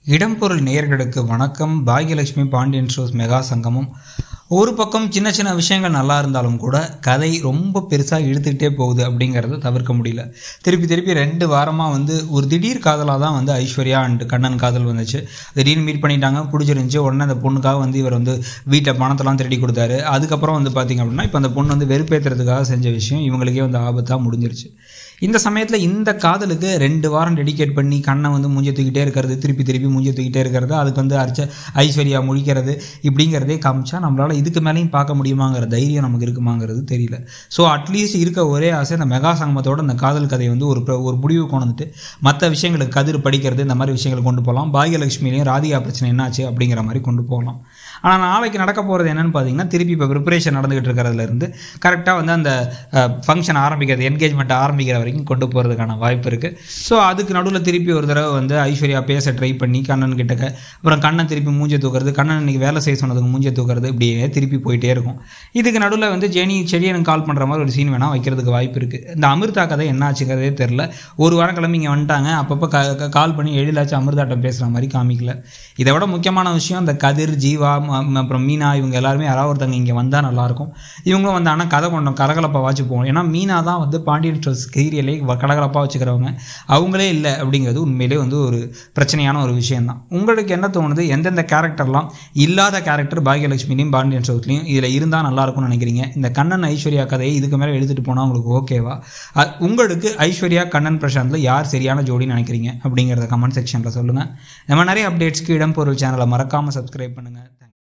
இடம்பொருள் நேயர்களுக்கு வணக்கம். பாக்யலட்சுமி பாண்டியன் ஸ்டோர்ஸ் மெகா சங்கமம். ஒரு பக்கம் சின்ன சின்ன விஷயங்கள் நல்லா இருந்தாலும் கூட கதை ரொம்ப பெருசாக இழுத்துக்கிட்டே போகுது அப்படிங்கிறத தவிர்க்க முடியல. திருப்பி 2 வாரமாக ஒரு திடீர் காதலாக தான் ஐஸ்வர்யா அண்ட் கண்ணன் காதல் வந்துச்சு. திடீர்னு மீட் பண்ணிட்டாங்க, பிடிச்சிருந்துச்சி. உடனே அந்த பொண்ணுக்காக இவர் வீட்டை பணத்தெல்லாம் திருடி கொடுத்தாரு. அதுக்கப்புறம் பார்த்திங்க அப்படின்னா இப்போ அந்த பொண்ணு வெறுப்பேற்றுறதுக்காக செஞ்ச விஷயம் இவங்களுக்கே ஆபத்தாக முடிஞ்சிருச்சு. இந்த சமயத்தில் இந்த காதலுக்கு 2 வாரம் டெடிகேட் பண்ணி கண்ணை மூஞ்சி தூக்கிட்டே இருக்கிறது, திருப்பி மூஞ்சி தூக்கிட்டே இருக்கிறது, அதுக்கு ஐஸ்வர்யா முழிக்கிறது இப்படிங்கிறதே காமிச்சா நம்மளால் இதுக்கு மேலேயும் பார்க்க முடியுமாங்கிற தைரியம் நமக்கு இருக்குமாங்கிறது தெரியல. ஸோ அட்லீஸ்ட் இருக்க ஒரே ஆசை அந்த மெகா சங்கமத்தோட அந்த காதல் கதையை ஒரு முடிவு கொண்டுட்டு மற்ற விஷயங்களுக்கு கதிர் படிக்கிறது இந்த மாதிரி விஷயங்களை கொண்டு போகலாம். பாக்யலட்சுமிலையும் ராதிகா பிரச்சனை என்னாச்சு அப்படிங்கிற மாதிரி கொண்டு போகலாம். ஆனால் நாளைக்கு நடக்க போகிறது என்னென்னு பார்த்தீங்கன்னா, திருப்பி இப்போ ப்ரிப்பரேஷன் நடந்துகிட்டு இருக்கிறதுலேருந்து கரெக்டாக அந்த ஃபங்க்ஷன் ஆரம்பிக்கிறது, என்கேஜ்மெண்ட் ஆரம்பிக்கிற வரைக்கும் கொண்டு போகிறதுக்கான வாய்ப்பு இருக்குது. ஸோ அதுக்கு நடுவில் திருப்பி ஒரு தடவை ஐஸ்வர்யா பேச ட்ரை பண்ணி கண்ணன் கிட்டக்க, அப்புறம் கண்ணன் திருப்பி மூஞ்சை தூக்குறது, கண்ணன் இன்னைக்கு வேலை செய்ய சொன்னதுக்கு மூஞ்சை தூக்குறது, இப்படியே திருப்பி போயிட்டே இருக்கும். இதுக்கு நடுவில் செடியனுக்கு கால் பண்ணுற மாதிரி ஒரு சீன் வேணால் வைக்கிறதுக்கு வாய்ப்பு இருக்குது. இந்த அமிர்தா கதை என்ன ஆச்சுங்கிறதே தெரில. ஒரு வாரம் கிளம்பி இங்கே வந்துட்டாங்க, அப்பப்போ கால் பண்ணி எழிலாச்சும் அமிர்தாட்டம் பேசுகிற மாதிரி காமிக்கல. இதை விட முக்கியமான விஷயம் இந்த கதிர், ஜீவா, அப்புறம் மீனா, இவங்க எல்லாருமே யாராவது ஒருத்தங்க இங்கே வந்தால் நல்லாயிருக்கும். இவங்களும் வந்தாங்கன்னா கதை கொண்டோம் கலகலப்பாக வாச்சு போவோம். ஏன்னா மீனா தான் பாண்டியன் ஸ்டோர்ஸ் சீரியலே கலகலப்பாக வச்சுக்கிறவங்க, அவங்களே இல்லை அப்படிங்கிறது உண்மையிலே ஒரு பிரச்சனையான ஒரு விஷயம்தான். உங்களுக்கு என்ன தோணுது? எந்தெந்த கேரக்டர்லாம் இல்லாத கேரக்டர் பாக்யலட்சுமிலையும் பாண்டியன் ஸ்டோர்ஸ்லையும் இதில் இருந்தால் நல்லாயிருக்கும்னு நினைக்கிறீங்க? இந்த கண்ணன் ஐஸ்வர்யா கதையை இதுக்கு மேலே எழுதிட்டு போனால் உங்களுக்கு ஓகேவா? உங்களுக்கு ஐஸ்வர்யா, கண்ணன், பிரசாந்தில் யார் சரியான ஜோடின்னு நினைக்கிறீங்க அப்படிங்கிறத கமெண்ட் செக்ஷனில் சொல்லுங்கள். நம்ம நிறைய அப்டேட்ஸ்க்கு இடம்பொருள் சேனலை மறக்காமல் சப்ஸ்கிரைப் பண்ணுங்கள்.